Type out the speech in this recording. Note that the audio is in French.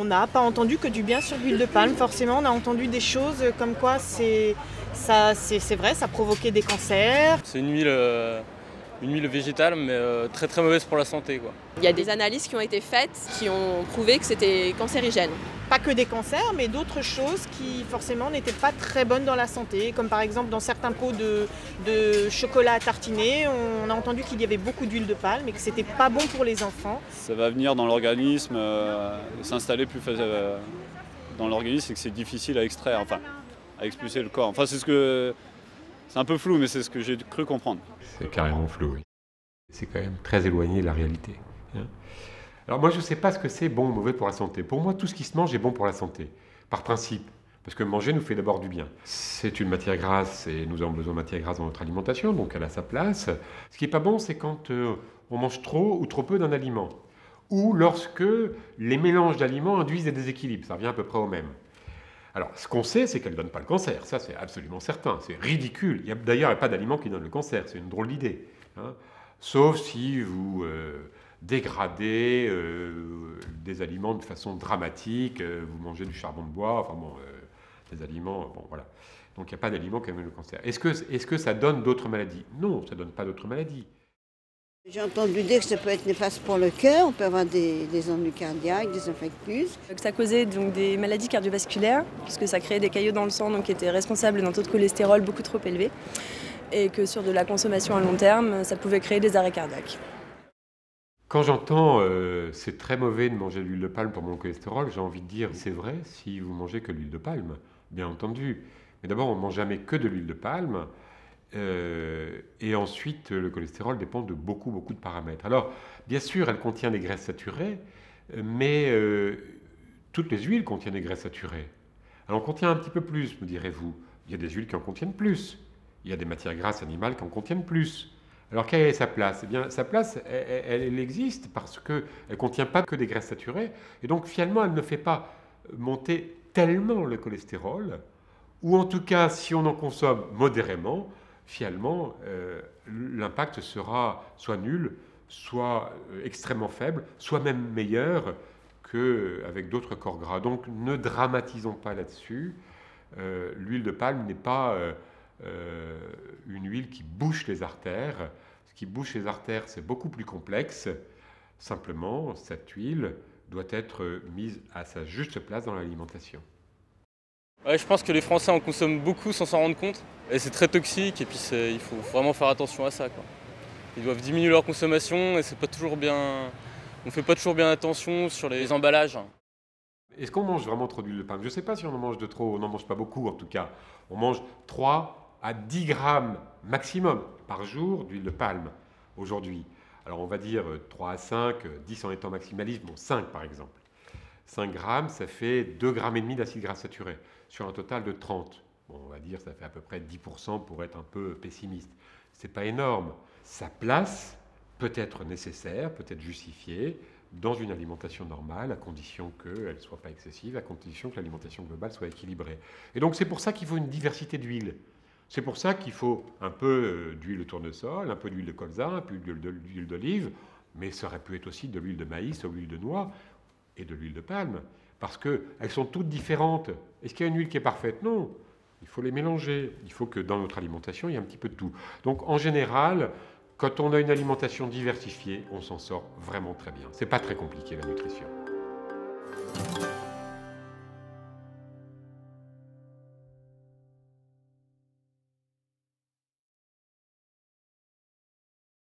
On n'a pas entendu que du bien sur l'huile de palme. Forcément, on a entendu des choses comme quoi c'est vrai, ça provoquait des cancers. C'est une huile végétale, mais très très mauvaise pour la santé, quoi. Il y a des analyses qui ont été faites qui ont prouvé que c'était cancérigène. Pas que des cancers, mais d'autres choses qui forcément n'étaient pas très bonnes dans la santé. Comme par exemple dans certains pots de chocolat à tartiner, on a entendu qu'il y avait beaucoup d'huile de palme et que c'était pas bon pour les enfants. Ça va venir dans l'organisme, s'installer plus dans l'organisme et que c'est difficile à extraire, enfin à expulser le corps. Enfin c'est un peu flou, mais c'est ce que j'ai cru comprendre. C'est carrément flou, oui. C'est quand même très éloigné de la réalité. Alors moi, je ne sais pas ce que c'est bon ou mauvais pour la santé. Pour moi, tout ce qui se mange est bon pour la santé, par principe. Parce que manger nous fait d'abord du bien. C'est une matière grasse et nous avons besoin de matière grasse dans notre alimentation, donc elle a sa place. Ce qui n'est pas bon, c'est quand on mange trop ou trop peu d'un aliment. Ou lorsque les mélanges d'aliments induisent des déséquilibres. Ça revient à peu près au même. Alors, ce qu'on sait, c'est qu'elle ne donne pas le cancer. Ça, c'est absolument certain. C'est ridicule. D'ailleurs, il n'y a pas d'aliment qui donne le cancer. C'est une drôle d'idée. Sauf si vous dégradez des aliments de façon dramatique. Vous mangez du charbon de bois. Enfin bon, des aliments... Bon, voilà. Donc, il n'y a pas d'aliment qui amène le cancer. Est-ce que ça donne d'autres maladies? Non, ça ne donne pas d'autres maladies. J'ai entendu dire que ça peut être néfaste pour le cœur, on peut avoir des ennuis cardiaques, des infarctus. Que ça causait donc des maladies cardiovasculaires, puisque ça créait des caillots dans le sang donc, qui étaient responsables d'un taux de cholestérol beaucoup trop élevé, et que sur de la consommation à long terme, ça pouvait créer des arrêts cardiaques. Quand j'entends c'est très mauvais de manger de l'huile de palme pour mon cholestérol, j'ai envie de dire c'est vrai si vous mangez que de l'huile de palme, bien entendu. Mais d'abord, on ne mange jamais que de l'huile de palme. Et ensuite, le cholestérol dépend de beaucoup de paramètres. Alors, bien sûr, elle contient des graisses saturées, mais toutes les huiles contiennent des graisses saturées. Alors, on contient un petit peu plus, me direz-vous. Il y a des huiles qui en contiennent plus. Il y a des matières grasses animales qui en contiennent plus. Alors, quelle est sa place? Eh bien, sa place, elle existe parce qu'elle ne contient pas que des graisses saturées. Et donc, finalement, elle ne fait pas monter tellement le cholestérol, ou en tout cas, si on en consomme modérément, finalement, l'impact sera soit nul, soit extrêmement faible, soit même meilleur qu'avec d'autres corps gras. Donc ne dramatisons pas là-dessus. L'huile de palme n'est pas une huile qui bouche les artères. Ce qui bouche les artères, c'est beaucoup plus complexe. Simplement, cette huile doit être mise à sa juste place dans l'alimentation. Ouais, je pense que les Français en consomment beaucoup sans s'en rendre compte. Et c'est très toxique et puis il faut vraiment faire attention à ça, quoi. Ils doivent diminuer leur consommation et c'est pas toujours bien. On fait pas toujours bien attention sur les emballages. Est-ce qu'on mange vraiment trop d'huile de palme? Je ne sais pas si on en mange de trop, on n'en mange pas beaucoup en tout cas. On mange 3 à 10 grammes maximum par jour d'huile de palme aujourd'hui. Alors on va dire 3 à 5, 10 en étant maximaliste, bon 5 par exemple. 5 grammes, ça fait 2,5 grammes d'acide gras saturé, sur un total de 30. Bon, on va dire que ça fait à peu près 10% pour être un peu pessimiste. Ce n'est pas énorme. Sa place peut être nécessaire, peut être justifiée dans une alimentation normale, à condition qu'elle ne soit pas excessive, à condition que l'alimentation globale soit équilibrée. Et donc c'est pour ça qu'il faut une diversité d'huiles. C'est pour ça qu'il faut un peu d'huile de tournesol, un peu d'huile de colza, un peu d'huile d'olive, mais ça aurait pu être aussi de l'huile de maïs, de l'huile de noix, et de l'huile de palme, parce qu'elles sont toutes différentes. Est-ce qu'il y a une huile qui est parfaite? Non. Il faut les mélanger. Il faut que dans notre alimentation, il y ait un petit peu de tout. Donc en général, quand on a une alimentation diversifiée, on s'en sort vraiment très bien. C'est pas très compliqué la nutrition.